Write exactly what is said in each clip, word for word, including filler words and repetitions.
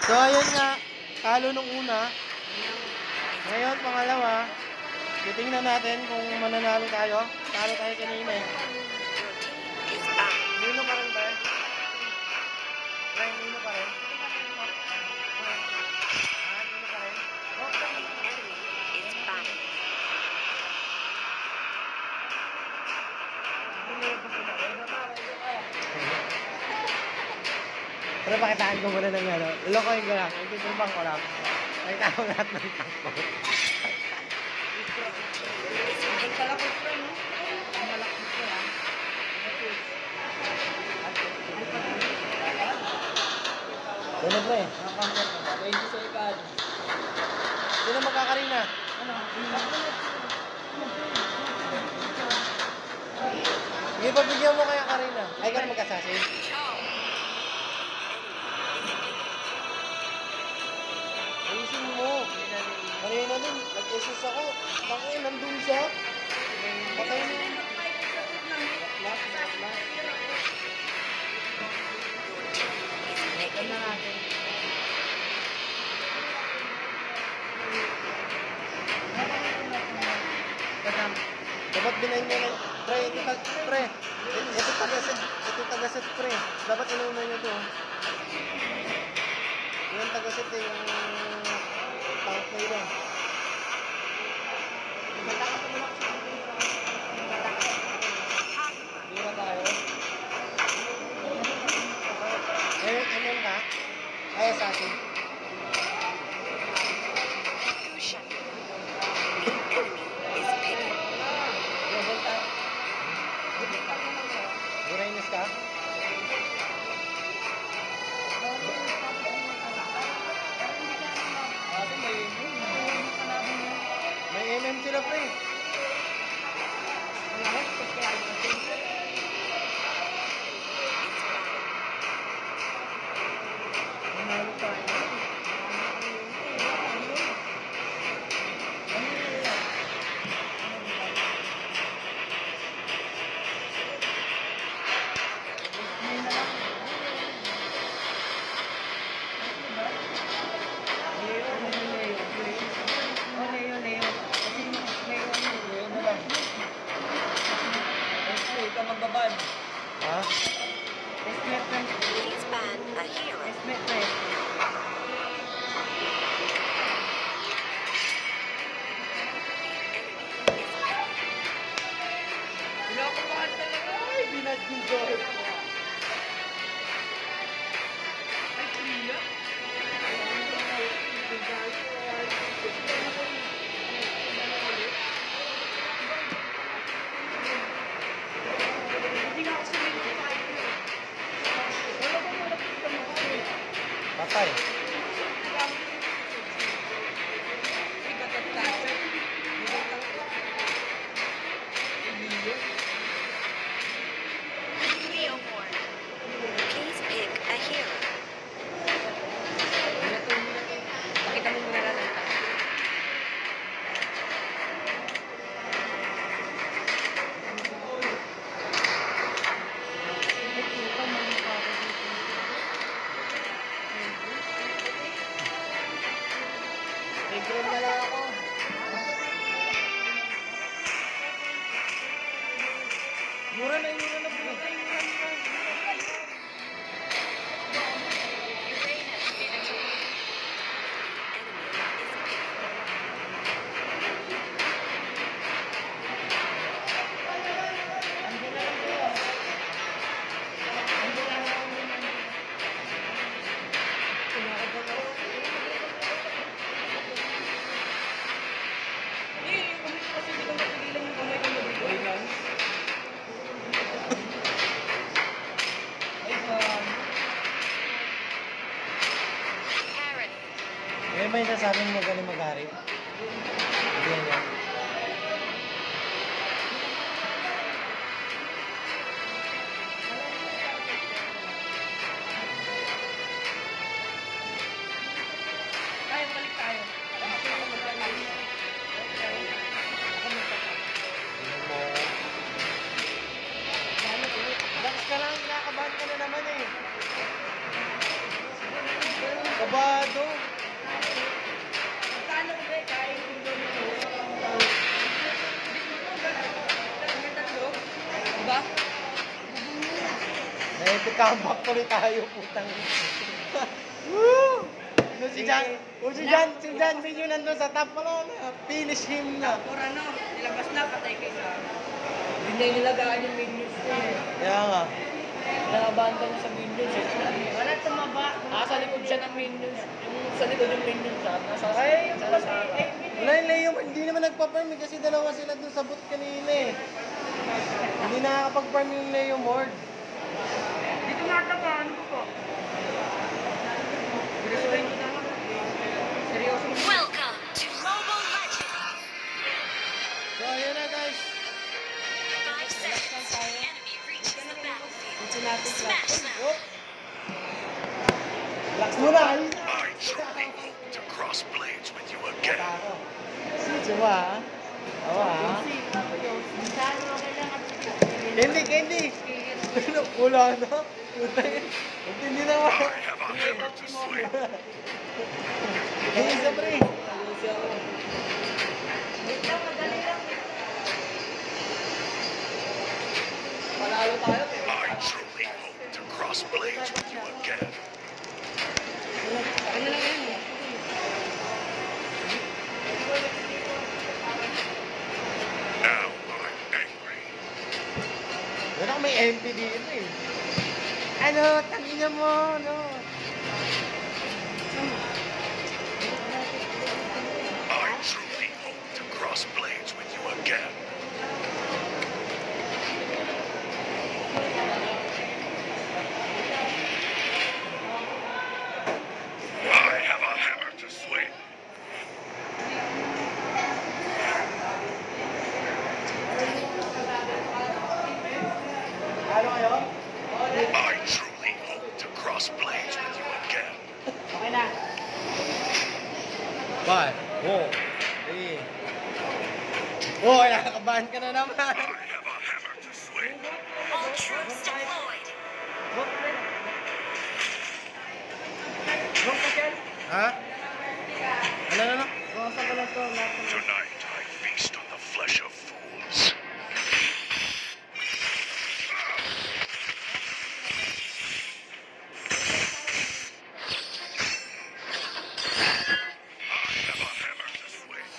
So, ayun nga. Talo nung una. Ngayon, pangalawa. Titingnan natin kung mananalo tayo. Talo tayo kanina eh. Nino pa rin ba? Right, Nino pa rin. Ah, Nino pa rin. Pero pakitaan ko muna ng ano. Lokohin ko lang. Ititrupang ko lang. Pakita ko lahat ng takbo. Ang kalakot ko, no? Ang malakot ko, ha? Sino pre? twenty seconds. Sino magkakarina? Ano? Sige, pagbigyan mo kaya Karina. Ay, ka na magkasasin. Ayusin mo. Kanina din, nag-S S ako. Bakit nandun siya? Patay na. Last, last, last. Ito na natin. Dapat binayin nyo na. Pre, ito tag, pre. Ito tagasit, ito tagasit, pre. Dapat inuuna nyo to. Yung tagasit eh, yung tank na yun. Dura tayo. Eh, ano ka? Ay, sa akin. Urainis ka? May M M sila pre. Magbaban. Ha? Please ban a hero. Pinakumahan talaga. Ay, binadjugay ko. Ay, Priya. Hindi nga ako sumili ko kahit yun. Wala ko wala ko mo. Patay. Ay, katatasa. Leomord. Please pick a hero. Pakita mo muna lang. Nag-green na lang ako. Mura na, mura na, mura na. May may sasabing magaling mag-ari. Hindi yan yan. Tayo, balik tayo. Relax ka lang, kinakabahan ka na naman eh. Kabado. Magkano ulit? Kahit yung doon mo. Ang tatlo? Diba? Naipikambak tuloy tayo, putang. Woo! No, si Jan, oh, si Jan, si Jan Video nandun sa top pala na. Finish him na. Or ano, nilabas na, patay kayo sa... Hindi niya nilagaan yung minions ko eh. Kaya nga. Nakabanda niya sa minions eh. Wala tumaba. Ah, sa likod siya ng minions. Yung sa likod yung minions siya. Nasa Ay, sa nasa wala yung Leo, hindi naman nagpa-farm eh, kasi dalawa sila dun sa boot kanina eh. Hindi nakakapag-farm yung Leo Mord. Dito nga tagaan ko po. Seryosohin ko na. Seryoso mo. Welcome to Mobile Legends. So, ayun na guys. Five seconds. Enemy reaches the battlefield. Dito natin Smash them. Oh! Relax muna! I truly hope to cross blades with you again. Ako. Diba ha? Awa ha? Candy, Candy! Ano, wala na? Hindi na ako. I have a hammer to swing. Hey, isa pre! Panalo tayo. I truly hope to cross blades with you again. Ano lang yan eh. Now I'm angry. Wala may M P dito eh. Ano, tangina mo, ano? I truly hope to cross blades with you again. I have a hammer to swing. Ano kayo? I truly hope to cross blades with you again. Okay na. Five, four, three. Oh, nakakabahan ka na naman. I have a hammer to swing. All troops deployed. Ha? Ano, ano, ano? Tonight I feast on the flesh of fools. I have a hammer to swing.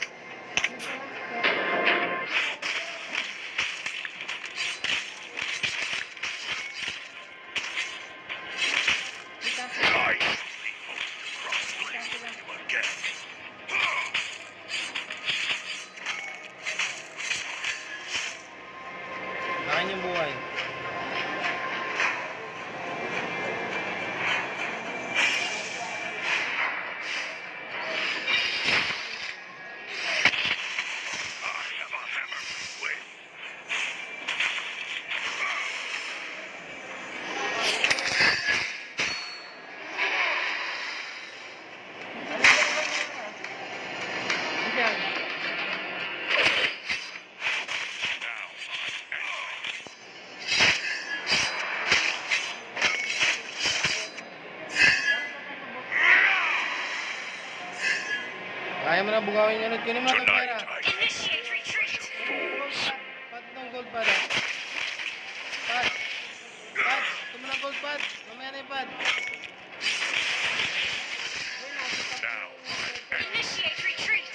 I truly hope to cross blades with you again. Akin yung buhay. I have a hammer to swing. Now I'm angry. Kaya mo na bugawin yun. Kunin mo na itong pera. Tonight I feast Initiate retreat. fools. Pat ng gold pad ah. Pat. Pat. Ito mo ng gold pad. Mamaya na yung pad. Now I'm angry. Initiate retreat.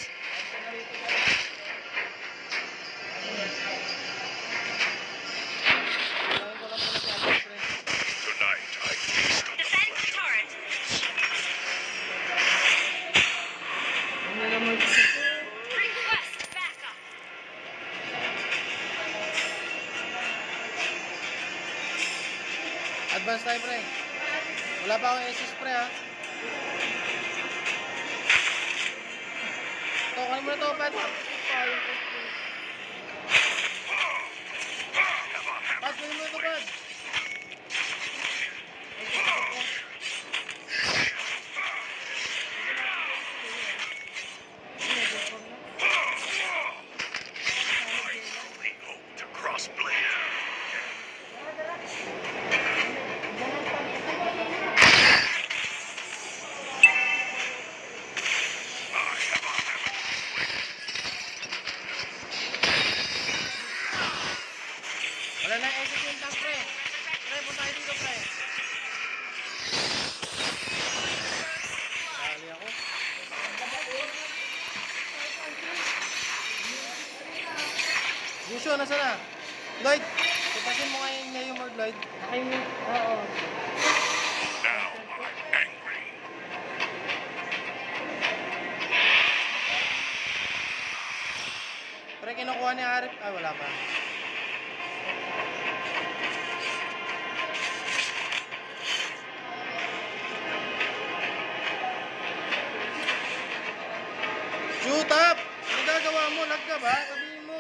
Gawin ko lang pala si Ate Fred. Tonight I feast on the Defend the flesh of turret. Request backup. Advance tayo pre. Wala pa akong S S pre ha. Ito, kanin mo na ito, Pat. Pat, kanin mo na ito, Pat. I truly hope to cross blades. nasa na? Lloyd, itasin mo nga yung Neo Mord, Lloyd. Nakimute. Oo. Now I'm angry. Pre, kinukuha ni Arif. Ay, wala pa. Shoot up! Ano gagawa mo? Lag ka ba? Sabihin mo.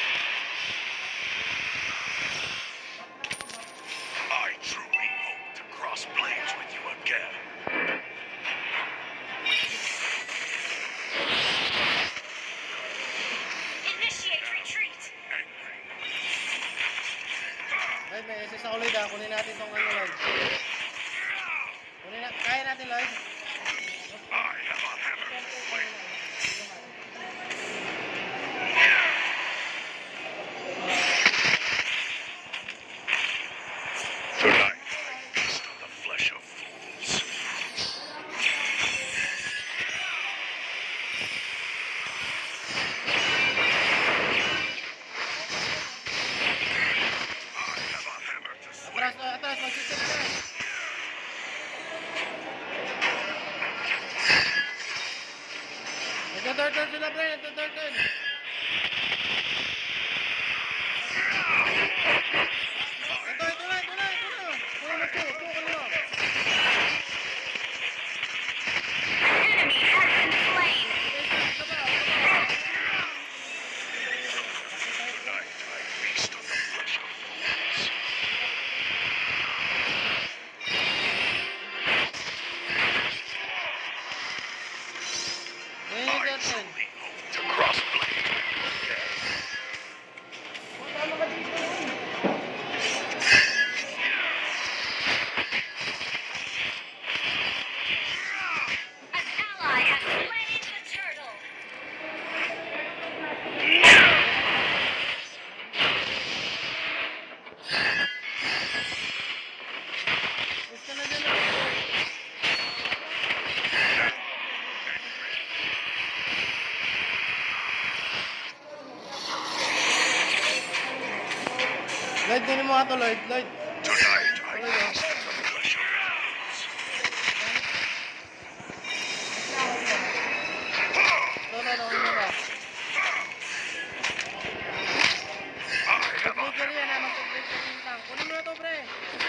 I truly hope to cross blades with you again. Initiate retreat. Angry. Lloyd, may S S ako, Lloyd, ha? Kunin natin tong ano, Lloyd. Kunin na, kaya natin, Lloyd. I have a hammer to swing. Tonight I feast on the flesh of fools. I have a hammer to swing. Atras, uh, atras, magsisip ka. Nagto-turtle sila, pre. Nagto-turtle. Ito, ito na, ito na, ito na. Kuha mo ito, ito, kanina. Enemy has been slain. Isa pa, isa pa. Tonight I feast on the flesh of fools. Ngayon yung I turtle. truly hope to cross blade. Tama ka dito. An ally has slain the turtle. Gusto na dyan, Lloyd. Lloyd, kunin mo nga ito, Lloyd. Lloyd. Tonight I feast on the flesh of fools. Ito, ito, ito, kunin mo ba? I have a Mag-breaker yan, ha? Mag-breaker yung tank. Kunin mo na ito, pre.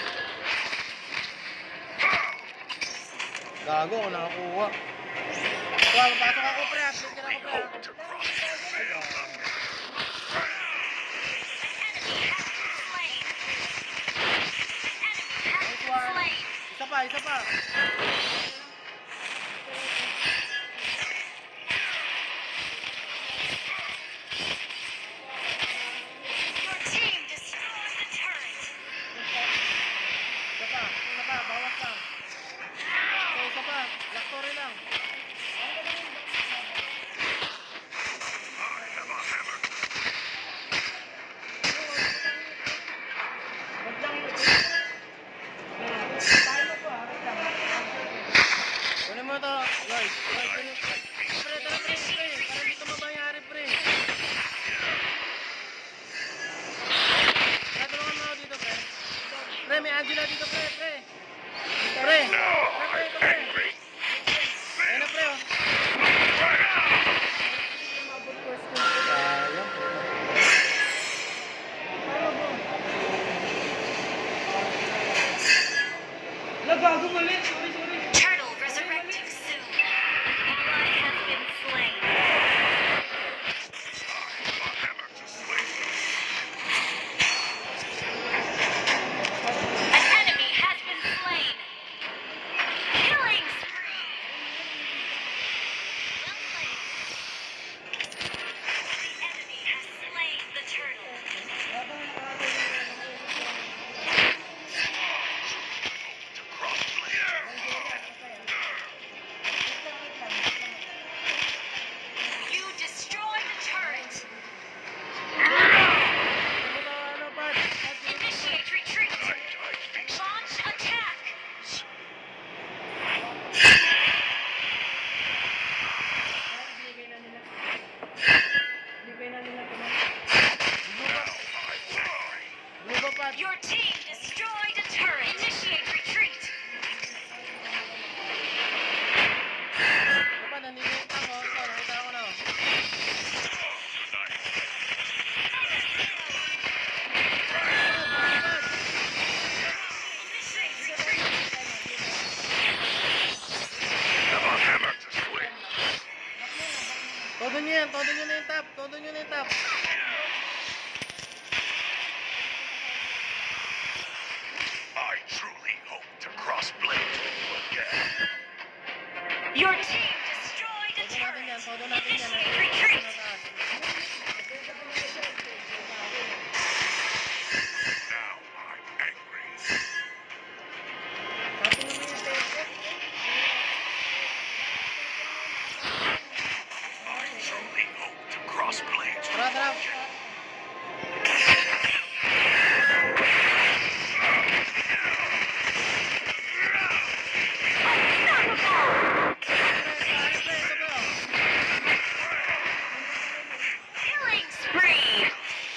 Gago, ako nakakuha. Wow, pasok ako, pre. Breaker ako, pre. hope to cross blade. An enemy has been slain. An enemy has been slain. Isa pa, isa pa. Your team destroyed the turret. Isa pa, isa pa. Bawas lang. So, isa pa. Black Tory lang. I have a hammer. Wag lang. Tayo mo pa. Wag lang. Kunin mo ito, Lloyd. Lloyd, kunin. Pre, tara, pre, pre. Para hindi ka mabayari, pre. Pre, tulungan mo ako dito, pre. Pre, may Angela dito, pre, pre. Pre. Now Pre, pre, I'm ito, pre. angry. Ayun na, pre, oh. Sayang. Nagago mali. Sorry, sorry. Turtle resurrecting soon. An ally has been slain. I have a hammer to swing. An enemy has been slain. Killing nyo yan, todo nyo na yung top, todo nyo na yung top. I truly hope to cross blades with you again. Your team destroyed a Todo natin yan, turret. todo natin yan. Initiate retreat. Now I'm angry. Tapos naman yung tempo. I truly hope to cross blades with Tara, tara. Killing spree.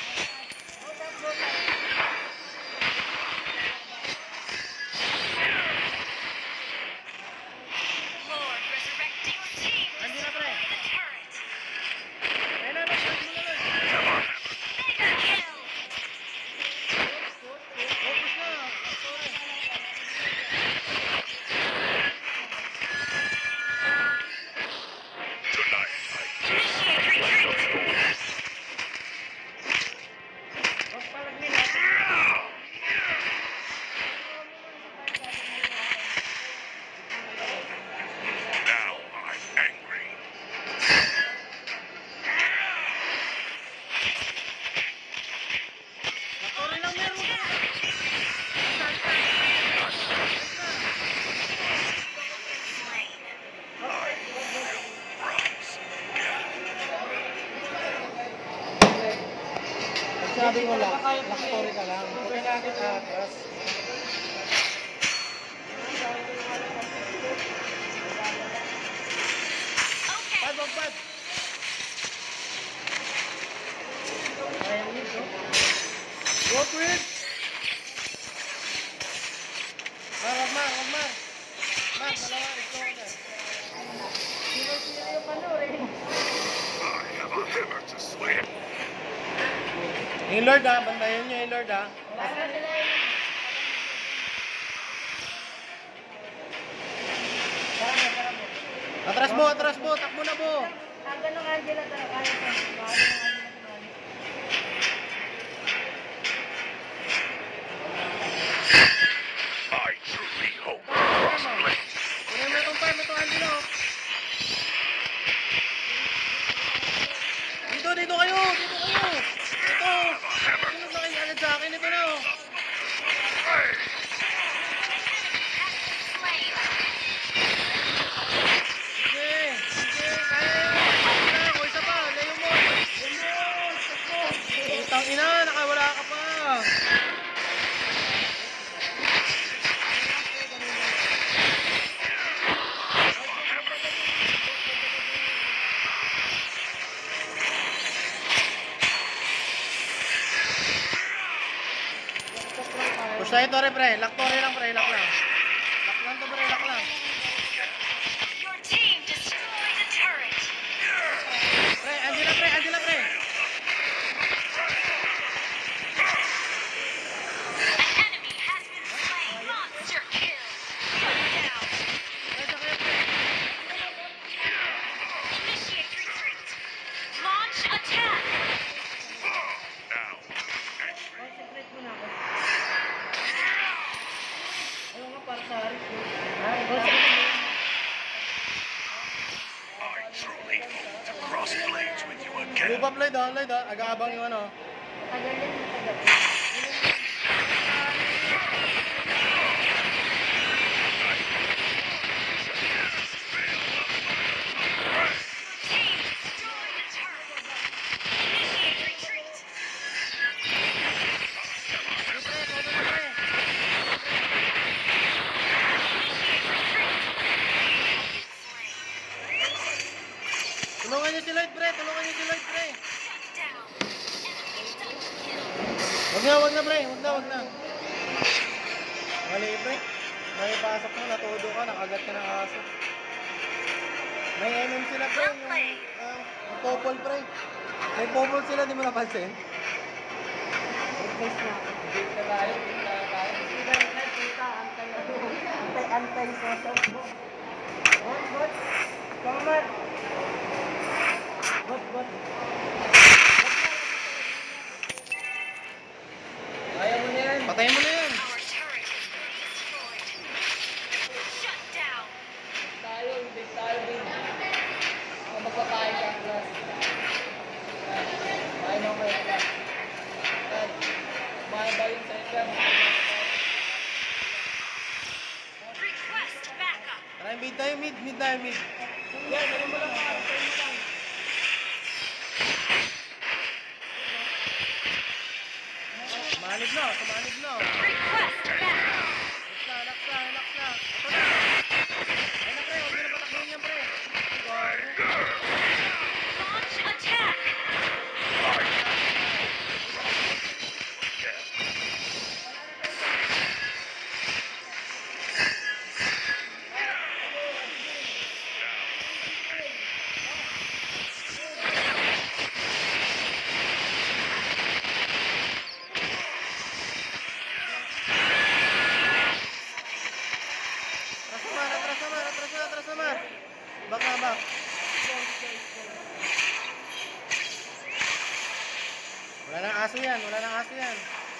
Lord resurrecting your team. Andi na, pre. Destroy the turret. Ayun na, Lord, Lord, Lord. Mega kill. Focus na. Sorry. Tonight I Initiate retreat. Huwag palag nila. now I'm angry. Sorry lang, meron mo. Slain. Rise again. Sabi ko lang, laktori ka lang. Huwag ka natin atras. Okay. Pad, wag pad. Kaya yun, no? Go, Twitch! Mar, wag mar, wag mar. Mar, dalawa, ito ka na. Sino-sino yung ano eh. I have a hammer to swing. Yung Lord ha, bantayan nyo yung Lord ha. Wala na sila yung... Tara mo, tara mo. Atras mo, atras mo, takbo na po. Ah, ganun Angela, tara, kaya ko. Baka ng Angela. I truly hope to cross blades. Kunin mo itong time, itong Angelo. Dito, dito kayo, dito kayo. Ito. Ano na kayo agad sa akin? Ito na oh. Slain. Sige, sige, kaya yun. Isa na, o isa pa, layo mo. Utang ina, nakawala ka pa. Push tayo to, re, pre. Lock to, re lang, pre. Lock lang. Lock lang to, pre. Lock lang. Your team destroyed a turret. Pre, Angela, pre. Angela, pre. An enemy has been slain. Monster kill. Down. Pre, sa kayo, pre. Initiate retreat. Launch attack. Now Concentrate muna ako. Ayaw nga para sa Haris. Ah, I truly hope to cross blades with you again. Lupa, Lloyd, oh. Lloyd, oh. Aga-abang yung ano. matagal yan, matagal. Team destroyed a turret. Initiate retreat. Pre, todo na, pre. Initiate retreat. Slain. Tulungan niyo si Lloyd, pre. Tulungan niyo si Lloyd, pre. Down. Enemy double kill. Wag na, wag na, pre. Wag na, wag na. Mali, pre. May pasok mo, natudo ka, nakagat ka ng aso. May M M sila, pre. Yung, ah, yung popol, pre. May popol sila, di mo napansin? Request na ako. Date na tayo, date na tayo. Sila yung nagkita, antay, antay, antay, sosok mo. Bot, bot. Kamar. Bot, mid tayo, mid, mid tayo, mid. Yan, ganun mo lang pa. Tayo mo lang. Sumanib na, sumanib na. Request back. Relax na, relax na, relax na. Ito na. Ayun na pre, huwag nyo na patakbuhin yan pre. Launch attack. Atras naman, atras naman, atras na, atras naman. Back na, back. Wala nang aso yan, wala nang aso yan.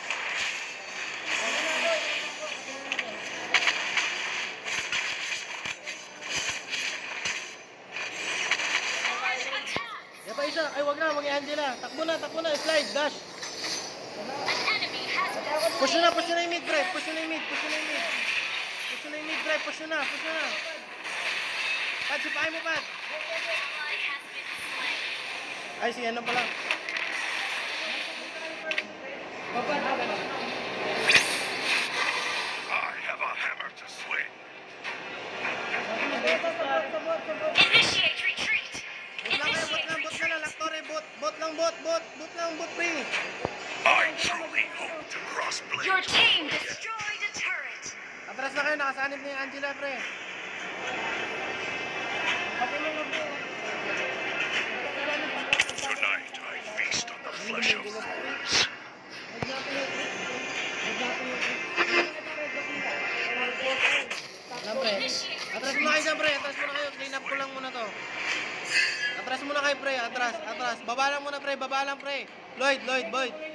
Launch attack. Yan pa isa, ay wag na, wag yung Angela. Takbo na, takbo na, slide, dash. An enemy has been Push nyo na, push nyo na yung mid, pre. Push nyo na yung mid, push nyo na yung mid. Push nyo na yung mid, pre. Push nyo na, push nyo na. Pad, sipahin mo, Pad. ally has been slain. Ay, si ano pala. Baba na, baba. I have a hammer to swing. Initiate retreat. Bot lang kayo, bot lang, bot na lang. Laktore, bot. Bot lang, bot, bot. Bot lang, bot, pre. I truly hope to cross Your blades. team destroyed a turret. Atras na kayo, nakasanib na yung Angela, pre. Tonight I feast on the flesh of fools. Lang, pre. Atras muna kayo dyan, pre. Atras muna kayo. Clean up ko lang muna to. Atras muna kayo, pre. Atras, atras. Baba lang muna, pre. Baba lang, pre. Lloyd, Lloyd, Lloyd.